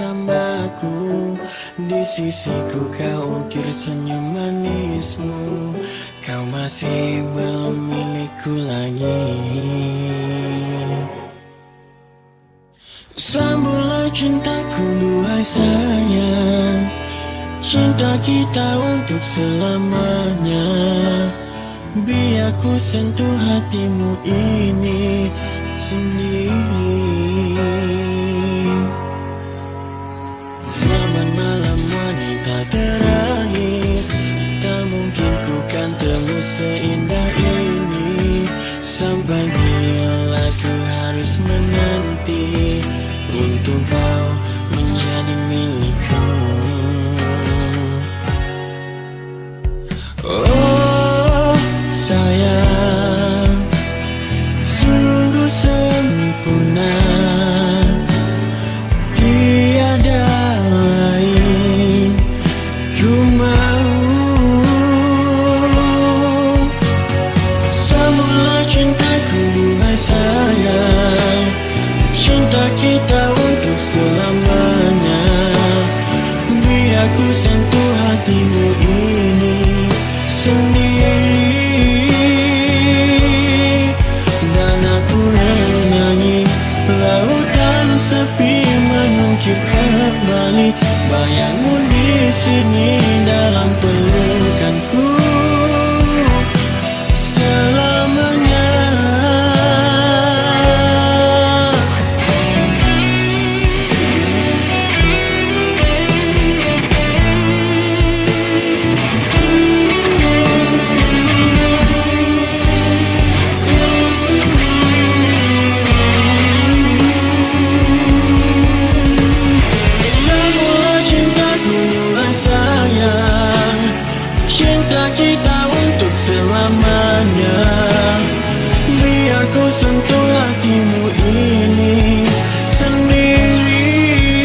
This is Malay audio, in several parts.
bersamaku. Di sisiku kau ukir senyum manismu. Kau masih belum milikku lagi. Sambutlah cintaku duhai sayang, cinta kita untuk selamanya. Biar ku sentuh hatimu ini sendiri. Selamat malam wanita terakhir. Tak mungkin ku kan terus seindah ini. Sampai bila ku harus menanti untuk kau menjadi milikku. Oh sayang, sungguh sempurna, tiada lain ku mau. Sambutlah cintaku duhai sayang, cinta kita untuk selamanya. Biar ku sentuh hatimu ini sendiri. Dan aku menyanyi, lautan sepi mengukir kembali bayangmu di sini dalam pelukanku selamanya. Cinta kita untuk selamanya. Biar ku sentuh hatimu ini sendiri.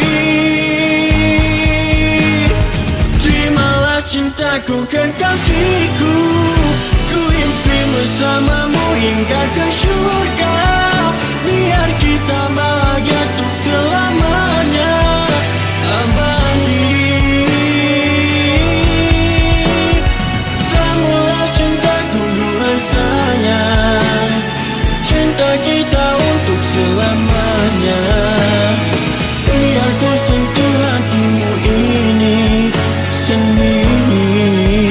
Terimalah cintaku kekasihku, ku impi bersamamu hingga ke syurga. Biar kita bahagia untuk selamanya, abadi. Cinta kita untuk selamanya. Biar ku sentuh hatimu ini sendiri.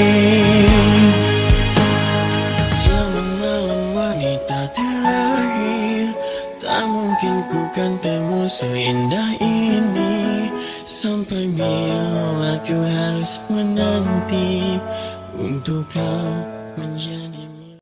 Selamat malam wanita terakhir. Tak mungkin ku kan temu seindah ini. Sampai bila ku harus menanti untuk kau menjadi